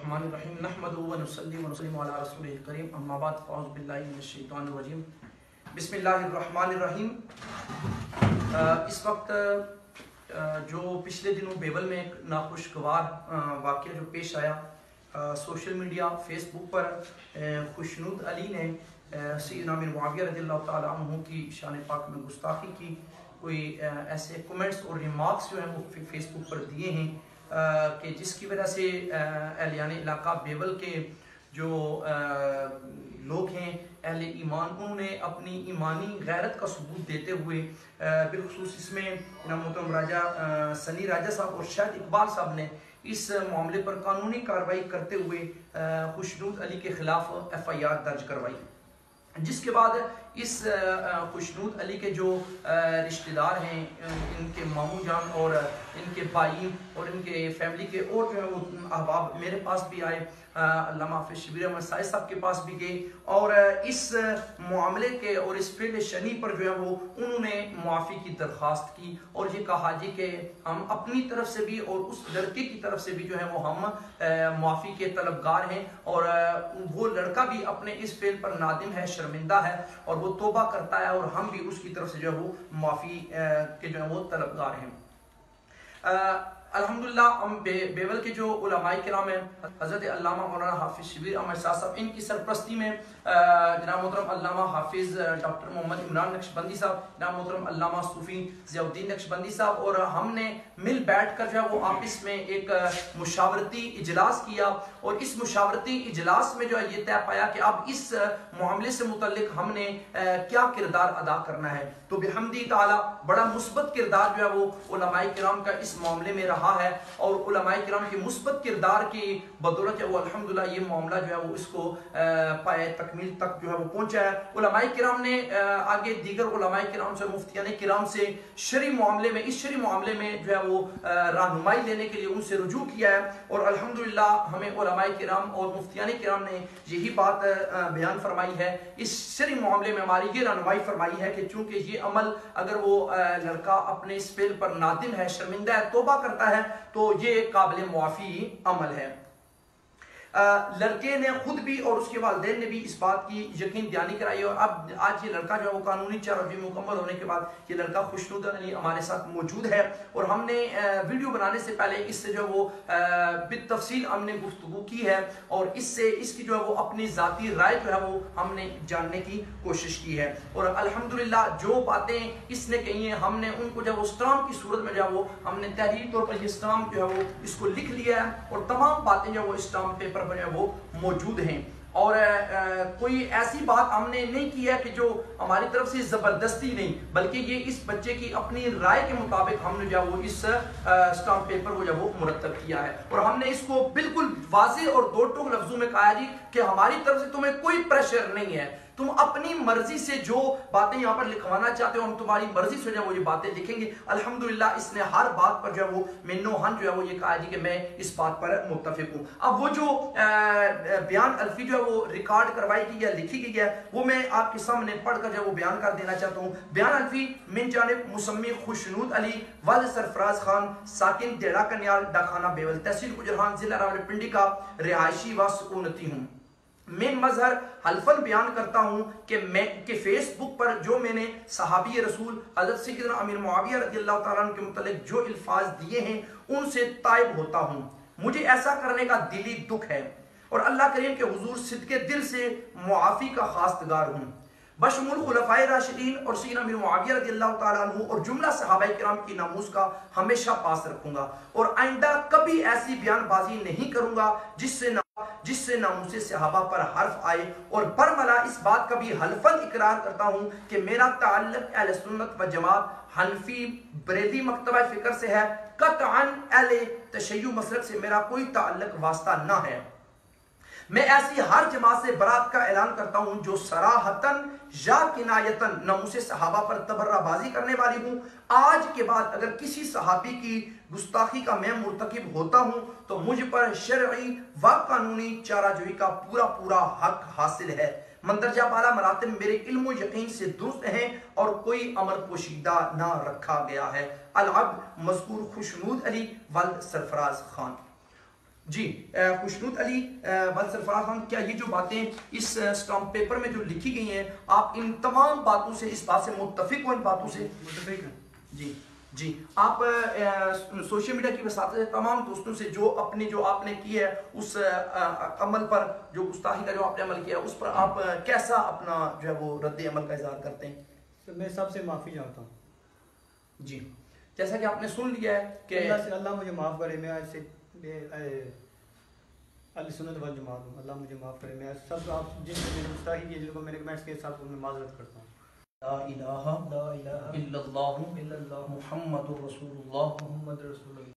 बिस्मिल्लाहिर्रहमानिर्रहीम नहमदुहु व नुसल्ली व नुसल्लिमु अला रसूलिल करीम अम्मा बाद फ़अऊज़ु बिल्लाहि मिनश शैतानिर रजीम बिस्मिल्लाहिर्रहमानिर्रहीम। इस वक्त जो पिछले दिनों बेवल में एक नाखुशगवार वाक़या जो पेश आया, सोशल मीडिया फेसबुक पर खुशनूद अली ने सैयदना अमीर मुआविया रज़ियल्लाहु तआला अन्हु की शान पाक में गुस्ताखी की। कोई ऐसे कमेंट्स और रिमार्क्स जो हैं वो फेसबुक पर दिए हैं कि जिसकी वजह से अहलियान इलाका बेवल के जो लोग हैं अहले ईमान, उन्होंने अपनी ईमानी गैरत का सबूत देते हुए बिलखुसूस इसमें मोहतरम राजा सनी राजा साहब और शायद इकबाल साहब ने इस मामले पर कानूनी कार्रवाई करते हुए खुशनूद अली के खिलाफ FIR दर्ज करवाई, जिसके बाद इस खुशनूद अली के जो रिश्तेदार हैं, इनके मामू जान और इनके भाई और इनके फैमिली के और जो है वो अहबाब मेरे पास भी आए, अल्लामा हाफिज शबीर अहमद साहिब साहब के पास भी गए और इस मामले के और इस फेल शनी पर जो है वो उन्होंने मुआफ़ी की दरख्वास्त की और ये कहा जी कि हम अपनी तरफ से भी और उस लड़के की तरफ से भी जो है वो हम मुआफ़ी के तलबगार हैं और वो लड़का भी अपने इस फेल पर नादिम है, शर्मिंदा है और वो तौबा करता है और हम भी उसकी तरफ से जो है वो मुआफ़ी के जो है वो तलबगार हैं। अल्हम्दुलिल्लाह हम बेवल के जो उलमाए किराम हैं, हज़रत अल्लामा मौलाना हाफिज शबीर अहमद साहब, इनकी सरपरस्ती में जनाब मोहतरम अल्लामा हाफिज डॉक्टर मोहम्मद इमरान नक्शबंदी साहब, जनाब मोहतरम अल्लामा सूफ़ी ज़ियाउद्दीन नक्शबंदी साहब और हमने मिल बैठ कर जो है वो आपस में एक मुशावरती इजलास किया और इस मुशावरती इजलास में जो है ये तय पाया कि अब इस मामले से मुतल्लिक हमने क्या किरदार अदा करना है। तो बिहम्दी ताला बड़ा मुस्बत किरदार जो है वो उलमाए किराम का इस मामले में रहा है और उलमाए किराम के मुस्बत किरदार की बदौलत वो अल्हम्दुलिल्लाह ये मामला जो है वो इसको पाए तकमील तक जो है वो पहुंचा है। उलमाए किराम ने आगे दीगर उलमाए किराम से, मुफ्तियाने किराम से शरी मामले में, इस शरी मामले में जो है वो रहनुमाई लेने के लिए उनसे रुजू किया है और अल्हम्दुलिल्लाह हमें उलमाए किराम और मुफ्तियाने किराम ने यही बात बयान फरमाई है, इस शरी मामले में हमारी ये रहनुमाई फरमाई है कि चूंकि ये अमल अगर वो लड़का अपने इस फेल पर नादिम है, शर्मिंदा है, तौबा करता है तो ये काबिल मुआफ़ी अमल है। लड़के ने खुद भी और उसके वालिदैन ने भी इस बात की यकीन दहानी कराई और अब आज ये लड़का जो है वो कानूनी चार्ज मुकम्मल होने के बाद ये लड़का खुशनूद अली हमारे साथ मौजूद है और हमने वीडियो बनाने से पहले इससे जो है वो बितफसील हमने गुफ्तगू की है और इससे इसकी जो है वो अपनी ज़ाती राय जो है वो हमने जानने की कोशिश की है और अल्हम्दुलिल्लाह जो बातें इसने कही हैं हमने उनको जो है वो स्टाम्प की सूरत में जो है वो हमने तहरीरी तौर पर ये स्टाम्प जो है वो इसको लिख लिया है और तमाम बातें जो है वो स्टाम्प पेपर पर वो मौजूद हैं और कोई ऐसी बात हमने नहीं की है कि जो हमारी तरफ से जबरदस्ती नहीं, बल्कि ये इस बच्चे की अपनी राय के मुताबिक हमने जो वो इस स्टाम्प पेपर को जो वो मुरतब किया है और हमने इसको बिल्कुल वाज़ेह और दो टूक लफ्जों में कहा जी कि हमारी तरफ से तुम्हें कोई प्रेशर नहीं है, तुम अपनी मर्जी से जो बातें यहाँ पर लिखवाना चाहते हो हम तुम्हारी मर्जी से जो वो ये बातें लिखेंगे। अल्हम्दुलिल्लाह इसने हर बात पर जो है वो मिन्नोहन जो है वो ये कहा जी कि मैं इस बात पर मुत्तफिक हूँ। अब वो जो बयान अल्फी जो है वो रिकॉर्ड करवाई गई है, लिखी गई है, वो मैं आपके सामने पढ़कर जो है वो बयान कर देना चाहता हूँ। बयान अल्फी मिन जानिब मुसम्मी खुशनूद अली वालिद सरफराज खान साकिन देड़ा कन्याल डाखाना बेवल तहसील गुजरान जिला रावलपिंडी का रिहायशी व सुकूनती हूँ। मैं मजहर हल्फन बयान करता हूँ कि फेसबुक पर जो मैंने सहाबी रसूल हज़रत सैयदना अमीर मुआविया रज़ियल्लाहु तआला अन्हु के मुतल्लिक जो अल्फाज दिए हैं उनसे ताइब होता हूँ। मुझे ऐसा करने का दिली दुख है और अल्लाह करीम के हुजूर सिद्के दिल से मुआफ़ी का खास्तगार हूँ। बशमुल खुलफाए राशिदीन और सैयदना अमीर मुआविया रज़ियल्लाहु तआला अन्हु और जुमला सहाबाए किराम की नामूस का हमेशा पास रखूंगा और आइंदा कभी ऐसी बयानबाजी नहीं करूंगा जिससे नामूसे सहाबा पर हर्फ आए और बरमला इस बात का भी हल्फन इकरार करता हूं कि मेरा ताल्लुक अहले सुन्नत व जमात हनफी बरेली मकतबा फिक्र से है, कतअन अहले तशय्युअ मसलक से मेरा कोई ताल्लुक वास्ता न है। मैं ऐसी हर जमात से बरात का ऐलान करता हूं जो सराहतन या किनायतन नामूसे सहाबा पर तबर्राबाजी करने वाली हूं। आज के बाद अगर किसी सहाबी की गुस्ताखी का मैं मुर्तकिब होता हूं तो मुझ पर शरई व कानूनी चाराजोई का पूरा पूरा हक हासिल है। मंदरजा बाला मरातब मेरे इल्म यकीन से दुरुस्त हैं और कोई अमर पोशीदा ना रखा गया है। अल-अब्द मज़कूर खुशनूद अली वल्द सरफराज खान। جی خوشنود علی بل سرفراز خان، کیا یہ جو باتیں اس اسٹامپ پیپر میں جو لکھی گئی ہیں آپ ان تمام باتوں سے، اس بات سے متفق ہو؟ ان باتوں سے متفق ہیں جی جی آپ سوشل میڈیا کی وساطت تمام دوستوں سے جو آپ نے کی ہے اس عمل پر، جو گستاخی کا جو آپ نے عمل کیا اس پر آپ کیسا اپنا جو ہے وہ رد عمل کا اظہار کرتے ہیں؟ تو میں سب سے معافی چاہتا ہوں جی جیسا کہ آپ نے سن لیا ہے کہ اللہ مجھے معاف کرے، میں آج سے اہل سنت والجماعت ہوں، اللہ مجھے معاف کرے، میں سب آپ جن سے میں نے گستاخی کی، جن کو میں نے کمنٹس کیے، سب کو میں معذرت کرتا ہوں۔ لا الہ الا اللہ محمد رسول اللہ۔ محمد رسول اللہ۔